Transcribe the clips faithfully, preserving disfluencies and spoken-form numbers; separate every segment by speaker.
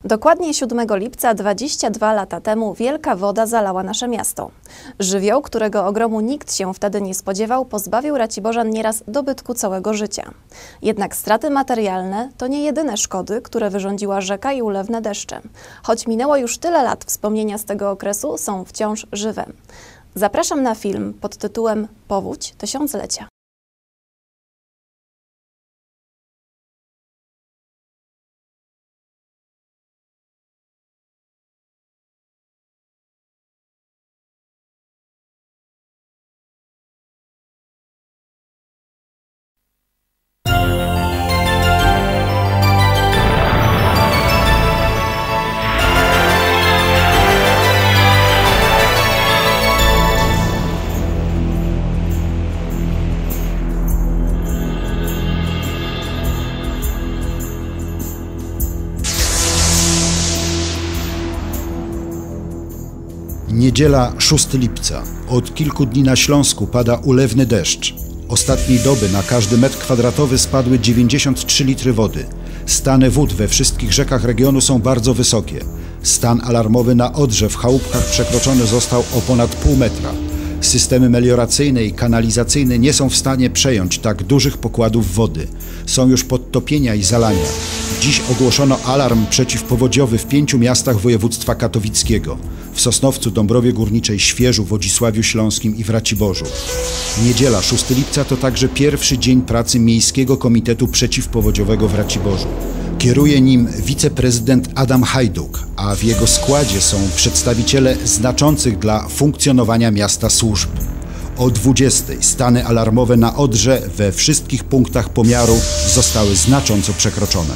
Speaker 1: Dokładnie siódmego lipca dwadzieścia dwa lata temu wielka woda zalała nasze miasto. Żywioł, którego ogromu nikt się wtedy nie spodziewał, pozbawił Raciborzan nieraz dobytku całego życia. Jednak straty materialne to nie jedyne szkody, które wyrządziła rzeka i ulewne deszcze. Choć minęło już tyle lat, wspomnienia z tego okresu są wciąż żywe. Zapraszam na film pod tytułem Powódź Tysiąclecia.
Speaker 2: Niedziela szóstego lipca. Od kilku dni na Śląsku pada ulewny deszcz. Ostatniej doby na każdy metr kwadratowy spadły dziewięćdziesiąt trzy litry wody. Stany wód we wszystkich rzekach regionu są bardzo wysokie. Stan alarmowy na Odrze w Chałupkach przekroczony został o ponad pół metra. Systemy melioracyjne i kanalizacyjne nie są w stanie przejąć tak dużych pokładów wody. Są już podtopienia i zalania. Dziś ogłoszono alarm przeciwpowodziowy w pięciu miastach województwa katowickiego. W Sosnowcu, Dąbrowie Górniczej, Świerzu, Wodzisławiu Śląskim i w Raciborzu. Niedziela szóstego lipca to także pierwszy dzień pracy Miejskiego Komitetu Przeciwpowodziowego w Raciborzu. Kieruje nim wiceprezydent Adam Hajduk, a w jego składzie są przedstawiciele znaczących dla funkcjonowania miasta służb. O dwudziestej stany alarmowe na Odrze we wszystkich punktach pomiaru zostały znacząco przekroczone.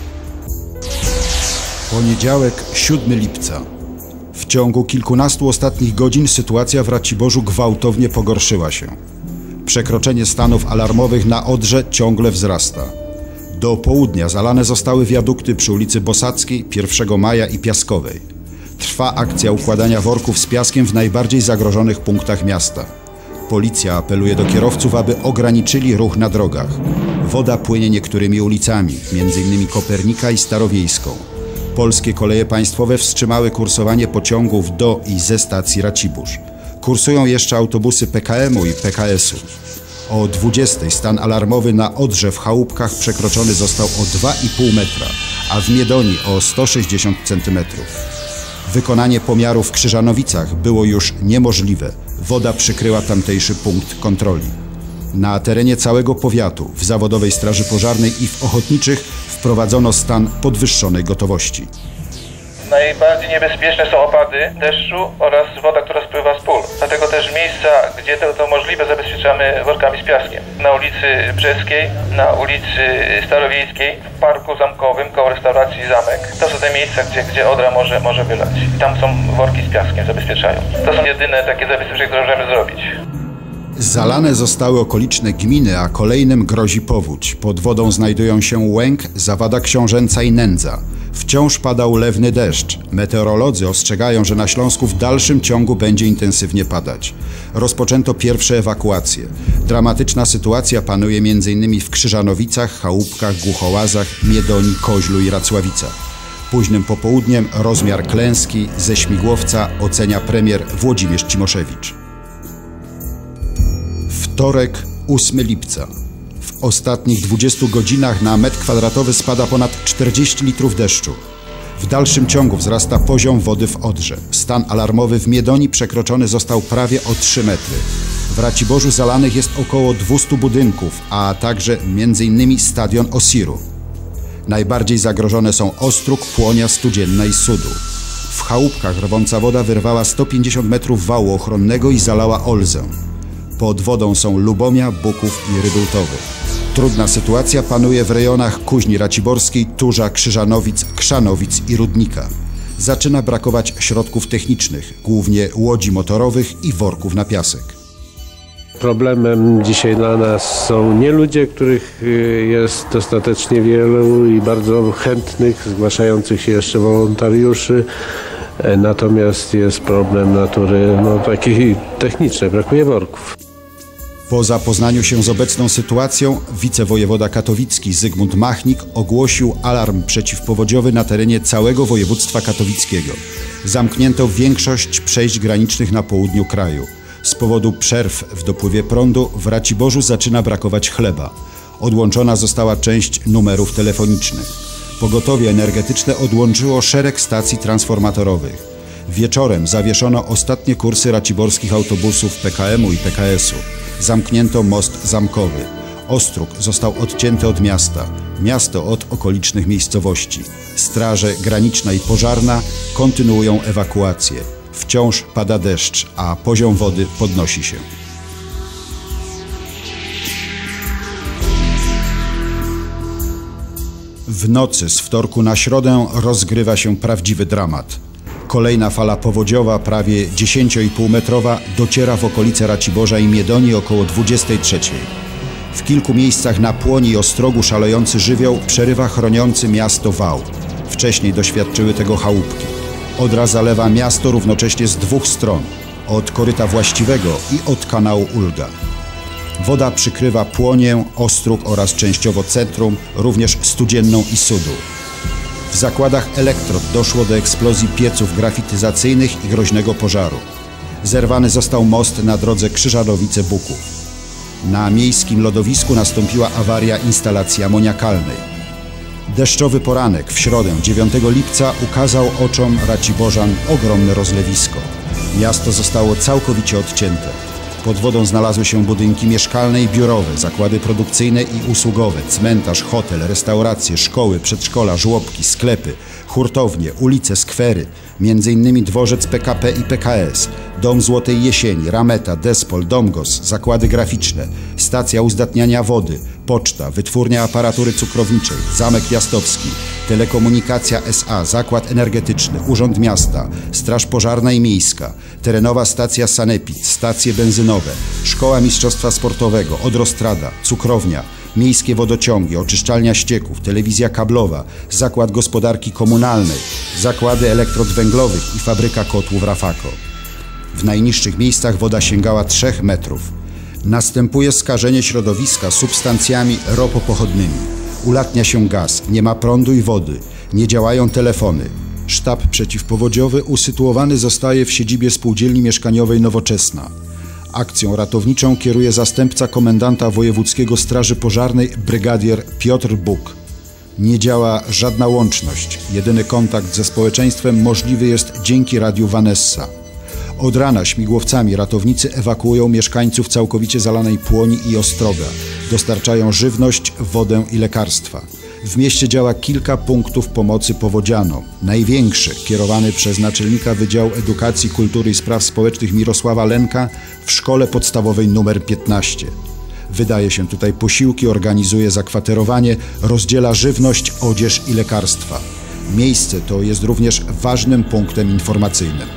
Speaker 2: Poniedziałek siódmego lipca. W ciągu kilkunastu ostatnich godzin sytuacja w Raciborzu gwałtownie pogorszyła się. Przekroczenie stanów alarmowych na Odrze ciągle wzrasta. Do południa zalane zostały wiadukty przy ulicy Bosackiej, pierwszego maja i Piaskowej. Trwa akcja układania worków z piaskiem w najbardziej zagrożonych punktach miasta. Policja apeluje do kierowców, aby ograniczyli ruch na drogach. Woda płynie niektórymi ulicami, między innymi Kopernika i Starowiejską. Polskie koleje państwowe wstrzymały kursowanie pociągów do i ze stacji Racibórz. Kursują jeszcze autobusy P K M u i P K S u. O dwudziestej stan alarmowy na Odrze w Chałupkach przekroczony został o dwa i pół metra, a w Miedoni o sto sześćdziesiąt centymetrów. Wykonanie pomiaru w Krzyżanowicach było już niemożliwe. Woda przykryła tamtejszy punkt kontroli. Na terenie całego powiatu, w Zawodowej Straży Pożarnej i w Ochotniczych wprowadzono stan podwyższonej gotowości.
Speaker 3: Najbardziej niebezpieczne są opady deszczu oraz woda, która spływa z pól. Dlatego też miejsca, gdzie to, to możliwe, zabezpieczamy workami z piaskiem. Na ulicy Brzeskiej, na ulicy Starowiejskiej, w Parku Zamkowym, koło restauracji Zamek. To są te miejsca, gdzie, gdzie Odra może, może wylać. I tam są worki z piaskiem, zabezpieczają. To są jedyne takie zabezpieczenia, które możemy zrobić.
Speaker 2: Zalane zostały okoliczne gminy, a kolejnym grozi powódź. Pod wodą znajdują się Łęk, Zawada Książęca i Nędza. Wciąż pada ulewny deszcz. Meteorolodzy ostrzegają, że na Śląsku w dalszym ciągu będzie intensywnie padać. Rozpoczęto pierwsze ewakuacje. Dramatyczna sytuacja panuje między innymi w Krzyżanowicach, Chałupkach, Głuchołazach, Miedoni, Koźlu i Racławicach. Późnym popołudniem rozmiar klęski ze śmigłowca ocenia premier Włodzimierz Cimoszewicz. Wtorek ósmego lipca. W ostatnich dwudziestu godzinach na metr kwadratowy spada ponad czterdzieści litrów deszczu. W dalszym ciągu wzrasta poziom wody w Odrze. Stan alarmowy w Miedoni przekroczony został prawie o trzy metry. W Raciborzu zalanych jest około dwustu budynków, a także między innymi stadion Osiru. Najbardziej zagrożone są Ostróg, Płonia, Studzienna i Sudu. W Chałupkach rwąca woda wyrwała sto pięćdziesiąt metrów wału ochronnego i zalała Olzę. Pod wodą są Lubomia, Buków i Rydultowy. Trudna sytuacja panuje w rejonach Kuźni Raciborskiej, Turza, Krzyżanowic, Krzanowic i Rudnika. Zaczyna brakować środków technicznych, głównie łodzi motorowych i worków na piasek.
Speaker 4: Problemem dzisiaj dla nas są nie ludzie, których jest dostatecznie wielu i bardzo chętnych, zgłaszających się jeszcze wolontariuszy. Natomiast jest problem natury no, taki techniczny, brakuje worków.
Speaker 2: Po zapoznaniu się z obecną sytuacją wicewojewoda katowicki Zygmunt Machnik ogłosił alarm przeciwpowodziowy na terenie całego województwa katowickiego. Zamknięto większość przejść granicznych na południu kraju. Z powodu przerw w dopływie prądu w Raciborzu zaczyna brakować chleba. Odłączona została część numerów telefonicznych. Pogotowie energetyczne odłączyło szereg stacji transformatorowych. Wieczorem zawieszono ostatnie kursy raciborskich autobusów P K M u i P K S u. Zamknięto most zamkowy. Ostróg został odcięty od miasta, miasto od okolicznych miejscowości. Straże graniczna i pożarna kontynuują ewakuację. Wciąż pada deszcz, a poziom wody podnosi się. W nocy z wtorku na środę rozgrywa się prawdziwy dramat. Kolejna fala powodziowa, prawie dziesięcioipółmetrowa, dociera w okolice Raciborza i Miedonii około dwudziestej trzeciej. W kilku miejscach na Płoni i Ostrogu szalejący żywioł przerywa chroniący miasto wał. Wcześniej doświadczyły tego chałupki. Odra zalewa miasto równocześnie z dwóch stron, od koryta właściwego i od kanału Ulga. Woda przykrywa Płonię, Ostróg oraz częściowo centrum, również Studzienną i Sudół. W zakładach Elektrod doszło do eksplozji pieców grafityzacyjnych i groźnego pożaru. Zerwany został most na drodze Krzyżanowice-Buków. Na miejskim lodowisku nastąpiła awaria instalacji amoniakalnej. Deszczowy poranek w środę dziewiątego lipca ukazał oczom Raciborzan ogromne rozlewisko. Miasto zostało całkowicie odcięte. Pod wodą znalazły się budynki mieszkalne i biurowe, zakłady produkcyjne i usługowe, cmentarz, hotel, restauracje, szkoły, przedszkola, żłobki, sklepy, hurtownie, ulice, skwery, między innymi dworzec P K P i P K S, dom Złotej Jesieni, Rameta, Despol, Domgos, zakłady graficzne, stacja uzdatniania wody, poczta, wytwórnia aparatury cukrowniczej, zamek Piastowski, telekomunikacja S A, zakład energetyczny, urząd miasta, straż pożarna i miejska, terenowa stacja Sanepid, stacje benzynowe, szkoła mistrzostwa sportowego, Odrostrada, cukrownia, miejskie wodociągi, oczyszczalnia ścieków, telewizja kablowa, zakład gospodarki komunalnej, zakłady elektrod węglowych i fabryka kotłów Rafako. W najniższych miejscach woda sięgała trzech metrów. Następuje skażenie środowiska substancjami ropopochodnymi. Ulatnia się gaz, nie ma prądu i wody, nie działają telefony. Sztab przeciwpowodziowy usytuowany zostaje w siedzibie spółdzielni mieszkaniowej Nowoczesna. Akcją ratowniczą kieruje zastępca komendanta wojewódzkiego Straży Pożarnej brygadier Piotr Buk. Nie działa żadna łączność. Jedyny kontakt ze społeczeństwem możliwy jest dzięki radiu Vanessa. Od rana śmigłowcami ratownicy ewakuują mieszkańców całkowicie zalanej Płoni i Ostroga. Dostarczają żywność, wodę i lekarstwa. W mieście działa kilka punktów pomocy powodzianom. Największy, kierowany przez naczelnika Wydziału Edukacji, Kultury i Spraw Społecznych Mirosława Lenka w szkole podstawowej nr piętnaście. Wydaje się tutaj posiłki, organizuje zakwaterowanie, rozdziela żywność, odzież i lekarstwa. Miejsce to jest również ważnym punktem informacyjnym.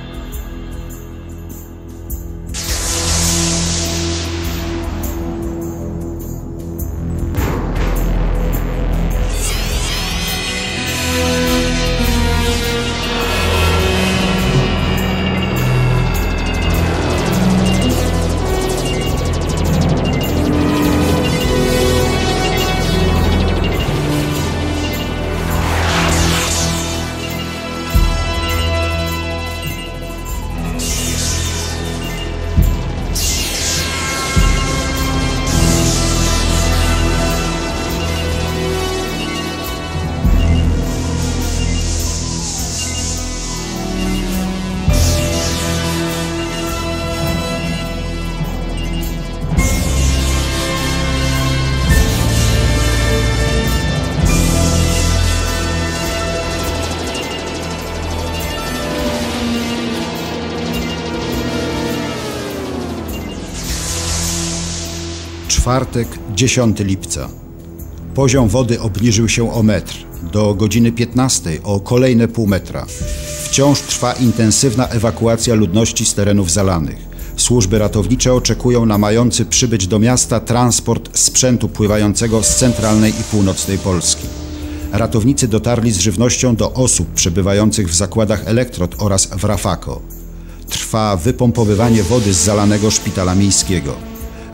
Speaker 2: Czwartek, dziesiątego lipca. Poziom wody obniżył się o metr. Do godziny piętnastej o kolejne pół metra. Wciąż trwa intensywna ewakuacja ludności z terenów zalanych. Służby ratownicze oczekują na mający przybyć do miasta transport sprzętu pływającego z centralnej i północnej Polski. Ratownicy dotarli z żywnością do osób przebywających w zakładach Elektrod oraz w Rafako. Trwa wypompowywanie wody z zalanego szpitala miejskiego.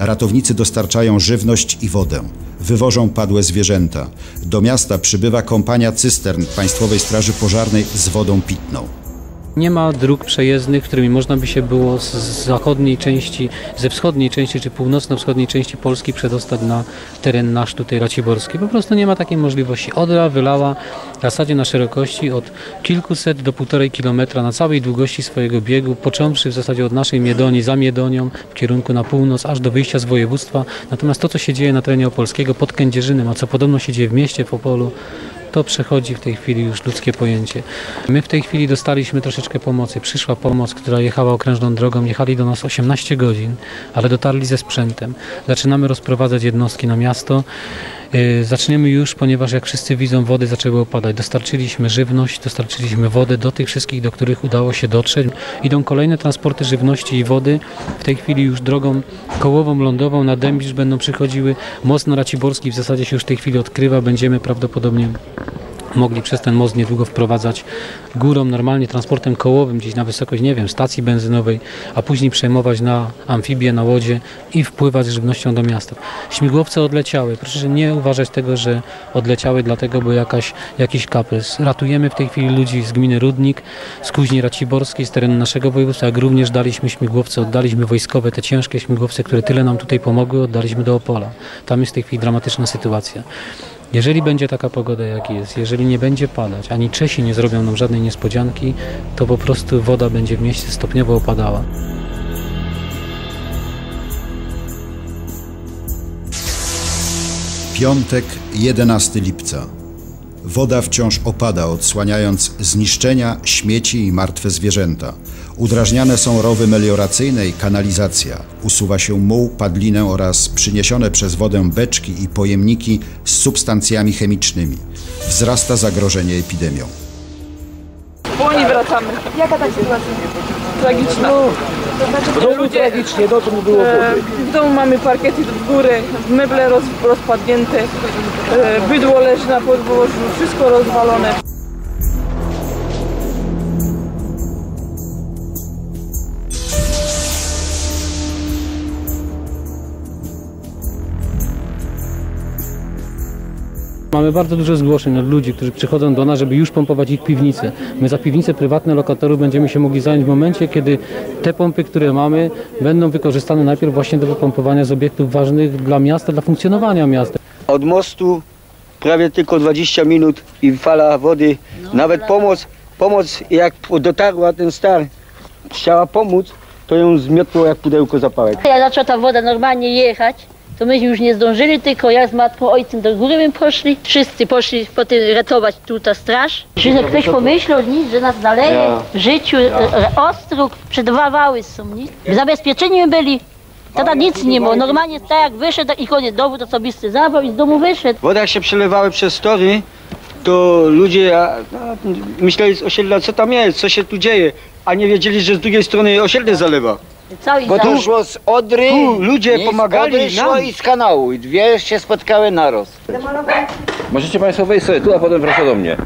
Speaker 2: Ratownicy dostarczają żywność i wodę. Wywożą padłe zwierzęta. Do miasta przybywa kompania cystern Państwowej Straży Pożarnej z wodą pitną.
Speaker 5: Nie ma dróg przejezdnych, którymi można by się było z zachodniej części, ze wschodniej części czy północno-wschodniej części Polski przedostać na teren nasz tutaj raciborski. Po prostu nie ma takiej możliwości. Odra wylała w zasadzie na szerokości od kilkuset do półtorej kilometra na całej długości swojego biegu, począwszy w zasadzie od naszej Miedonii, za Miedonią, w kierunku na północ, aż do wyjścia z województwa. Natomiast to, co się dzieje na terenie opolskiego pod Kędzierzynem, a co podobno się dzieje w mieście w Opolu, to przechodzi w tej chwili już ludzkie pojęcie. My w tej chwili dostaliśmy troszeczkę pomocy. Przyszła pomoc, która jechała okrężną drogą. Jechali do nas osiemnaście godzin, ale dotarli ze sprzętem. Zaczynamy rozprowadzać jednostki na miasto. Yy, zaczniemy już, ponieważ jak wszyscy widzą, wody zaczęły opadać. Dostarczyliśmy żywność, dostarczyliśmy wodę do tych wszystkich, do których udało się dotrzeć. Idą kolejne transporty żywności i wody. W tej chwili już drogą kołową, lądową na Dębisz będą przychodziły. Most na Raciborski w zasadzie się już w tej chwili odkrywa. Będziemy prawdopodobnie mogli przez ten most niedługo wprowadzać górą, normalnie transportem kołowym, gdzieś na wysokość, nie wiem, stacji benzynowej, a później przejmować na amfibię, na łodzie i wpływać z żywnością do miasta. Śmigłowce odleciały. Proszę nie uważać tego, że odleciały dlatego, bo jakaś, jakiś kaprys. Ratujemy w tej chwili ludzi z gminy Rudnik, z Kuźni Raciborskiej, z terenu naszego województwa, jak również daliśmy śmigłowce, oddaliśmy wojskowe, te ciężkie śmigłowce, które tyle nam tutaj pomogły, oddaliśmy do Opola. Tam jest w tej chwili dramatyczna sytuacja. Jeżeli będzie taka pogoda, jak jest, jeżeli nie będzie padać, ani Czesi nie zrobią nam żadnej niespodzianki, to po prostu woda będzie w mieście stopniowo opadała.
Speaker 2: Piątek, jedenastego lipca. Woda wciąż opada, odsłaniając zniszczenia, śmieci i martwe zwierzęta. Udrażniane są rowy melioracyjne i kanalizacja. Usuwa się muł, padlinę oraz przyniesione przez wodę beczki i pojemniki z substancjami chemicznymi. Wzrasta zagrożenie epidemią.
Speaker 6: Po oni wracamy.
Speaker 7: Jaka ta sytuacja?
Speaker 6: Tragiczna.
Speaker 7: To
Speaker 6: znaczy, ludzie,
Speaker 8: tragicznie, dotąd było
Speaker 6: e, w domu mamy parkiety w górę, meble roz, rozpadnięte, e, bydło leży na podwórzu, wszystko rozwalone.
Speaker 5: Mamy bardzo dużo zgłoszeń od ludzi, którzy przychodzą do nas, żeby już pompować ich piwnice. My za piwnice prywatne lokatorów będziemy się mogli zająć w momencie, kiedy te pompy, które mamy, będą wykorzystane najpierw właśnie do wypompowania z obiektów ważnych dla miasta, dla funkcjonowania miasta.
Speaker 8: Od mostu prawie tylko dwadzieścia minut i fala wody. Nawet pomoc, pomoc jak dotarła ten star, chciała pomóc, to ją zmiotło jak pudełko zapałek.
Speaker 7: Jak zaczęła ta woda normalnie jechać, to myśmy już nie zdążyli, tylko ja z matką, ojcem do góry bym poszli. Wszyscy poszli potem ratować tu ta straż. Czy ktoś pomyślał nic, że nas zaleje
Speaker 8: Ja.
Speaker 7: w życiu, ja. Ostróg, przed dwa wały są, nic. Zabezpieczeni byli, teraz nic nie było. Normalnie tak jak wyszedł i koniec, dowód osobisty zabrał i z domu wyszedł.
Speaker 8: Woda jak się przelewały przez tory, to ludzie a, a, myśleli z osiedla, co tam jest, co się tu dzieje, a nie wiedzieli, że z drugiej strony osiedle zalewa.
Speaker 7: Cały
Speaker 9: Bo to szło z Odry,
Speaker 8: Tu ludzie
Speaker 9: nie,
Speaker 8: pomagali
Speaker 9: z Odry szło
Speaker 8: nam.
Speaker 9: i z kanału. I dwie się spotkały naraz.
Speaker 10: Możecie Państwo wejść sobie tu, a potem wracać do mnie.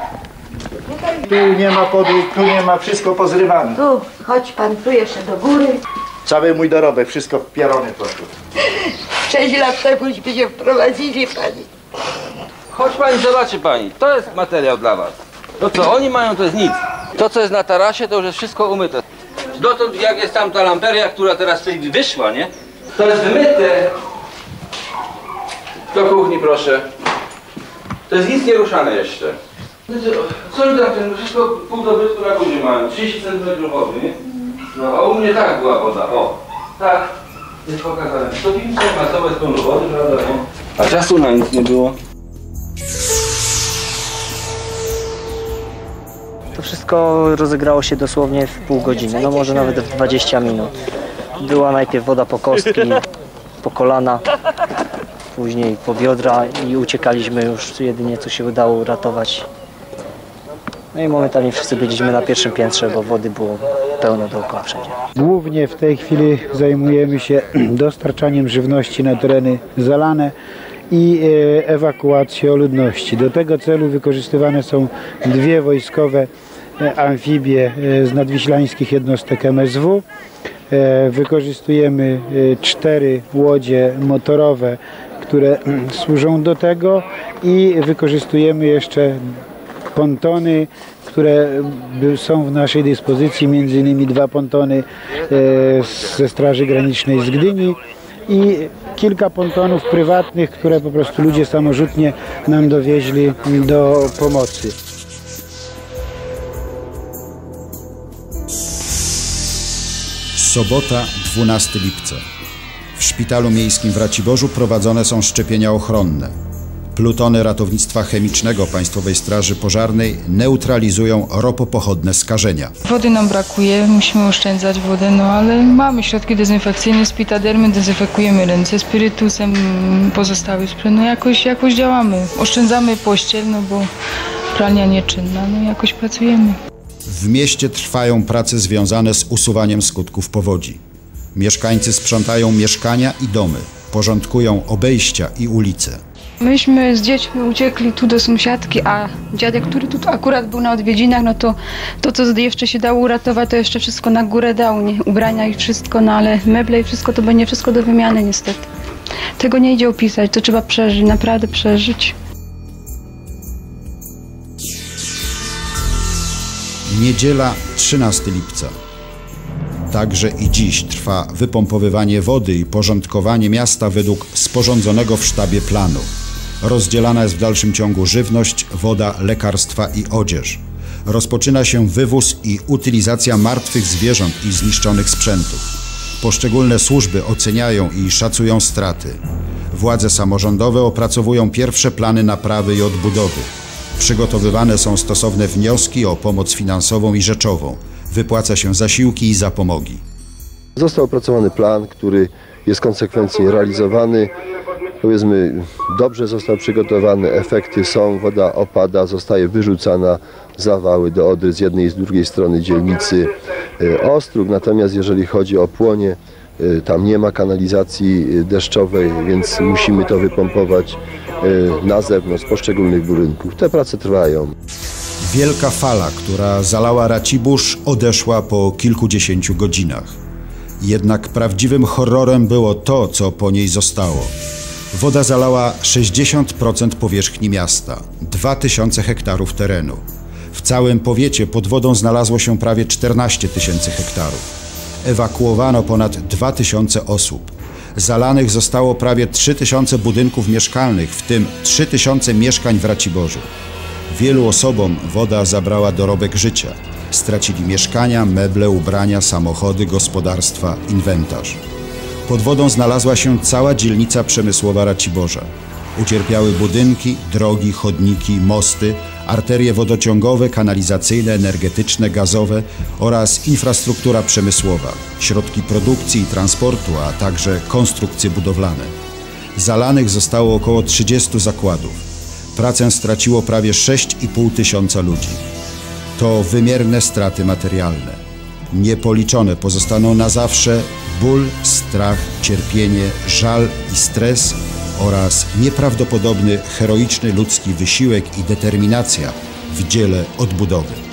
Speaker 11: Tu nie ma podłóg, tu nie ma, wszystko pozrywane.
Speaker 7: Tu, chodź pan tu jeszcze do góry.
Speaker 11: Cały mój dorobek, wszystko w piarony poszło.
Speaker 7: Sześć lat temuśmy się wprowadzili, pani.
Speaker 10: Chodź Pani, zobaczy Pani. To jest materiał dla Was. To co oni mają, to jest nic. To co jest na tarasie, to już jest wszystko umyte. Dotąd jak jest tam ta lamperia, która teraz tutaj wyszła, nie? To jest wymyte. Do kuchni proszę. To jest nic nie ruszane jeszcze. Co oni tam, ten wszystko pół dobytku na górze mają, trzydzieści centymetrów wody, nie? No a u mnie tak była woda, o. Tak, jest pokazane. To piwnica masowa jest pełno wody, prawda, nie? A czasu na nic nie było.
Speaker 12: To wszystko rozegrało się dosłownie w pół godziny, no może nawet w dwadzieścia minut. Była najpierw woda po kostki, po kolana, później po biodra i uciekaliśmy już jedynie co się udało uratować. No i momentalnie wszyscy byliśmy na pierwszym piętrze, bo wody było pełno dookoła wszędzie.
Speaker 13: Głównie w tej chwili zajmujemy się dostarczaniem żywności na tereny zalane i ewakuacją ludności. Do tego celu wykorzystywane są dwie wojskowe amfibie z nadwiślańskich jednostek M S W. Wykorzystujemy cztery łodzie motorowe, które służą do tego, i wykorzystujemy jeszcze pontony, które są w naszej dyspozycji, między innymi dwa pontony ze Straży Granicznej z Gdyni i kilka pontonów prywatnych, które po prostu ludzie samorzutnie nam dowieźli do pomocy.
Speaker 2: Sobota, dwunastego lipca. W Szpitalu Miejskim w Raciborzu prowadzone są szczepienia ochronne. Plutony Ratownictwa Chemicznego Państwowej Straży Pożarnej neutralizują ropopochodne skażenia.
Speaker 14: Wody nam brakuje, musimy oszczędzać wodę, no ale mamy środki dezynfekcyjne, spitadermy, dezynfekujemy ręce spirytusem, pozostały sprzęt, no jakoś, jakoś działamy. Oszczędzamy pościel, no bo pralnia nieczynna, no jakoś pracujemy.
Speaker 2: W mieście trwają prace związane z usuwaniem skutków powodzi. Mieszkańcy sprzątają mieszkania i domy, porządkują obejścia i ulice.
Speaker 14: Myśmy z dziećmi uciekli tu do sąsiadki, a dziadek, który tu akurat był na odwiedzinach, no to to, co jeszcze się dało uratować, to jeszcze wszystko na górę dał, nie? Ubrania i wszystko, no ale meble i wszystko to będzie wszystko do wymiany niestety. Tego nie idzie opisać, to trzeba przeżyć, naprawdę przeżyć.
Speaker 2: Niedziela, trzynastego lipca. Także i dziś trwa wypompowywanie wody i porządkowanie miasta według sporządzonego w sztabie planu. Rozdzielana jest w dalszym ciągu żywność, woda, lekarstwa i odzież. Rozpoczyna się wywóz i utylizacja martwych zwierząt i zniszczonych sprzętów. Poszczególne służby oceniają i szacują straty. Władze samorządowe opracowują pierwsze plany naprawy i odbudowy. Przygotowywane są stosowne wnioski o pomoc finansową i rzeczową. Wypłaca się zasiłki i zapomogi.
Speaker 15: Został opracowany plan, który jest konsekwentnie realizowany. Powiedzmy, dobrze został przygotowany, efekty są, woda opada, zostaje wyrzucana, zawały do Odry z jednej i z drugiej strony dzielnicy Ostróg. Natomiast jeżeli chodzi o Płonie, tam nie ma kanalizacji deszczowej, więc musimy to wypompować na zewnątrz, z poszczególnych budynków. Te prace trwają.
Speaker 2: Wielka fala, która zalała Racibórz, odeszła po kilkudziesięciu godzinach. Jednak prawdziwym horrorem było to, co po niej zostało. Woda zalała sześćdziesiąt procent powierzchni miasta, dwa tysiące hektarów terenu. W całym powiecie pod wodą znalazło się prawie czternaście tysięcy hektarów. Ewakuowano ponad dwa tysiące osób. Zalanych zostało prawie trzy tysiące budynków mieszkalnych, w tym trzy tysiące mieszkań w Raciborzu. Wielu osobom woda zabrała dorobek życia. Stracili mieszkania, meble, ubrania, samochody, gospodarstwa, inwentarz. Pod wodą znalazła się cała dzielnica przemysłowa Raciborza. Ucierpiały budynki, drogi, chodniki, mosty, arterie wodociągowe, kanalizacyjne, energetyczne, gazowe oraz infrastruktura przemysłowa, środki produkcji i transportu, a także konstrukcje budowlane. Zalanych zostało około trzydziestu zakładów. Pracę straciło prawie sześć i pół tysiąca ludzi. To wymierne straty materialne. Niepoliczone pozostaną na zawsze ból, strach, cierpienie, żal i stres oraz nieprawdopodobny, heroiczny ludzki wysiłek i determinacja w dziele odbudowy.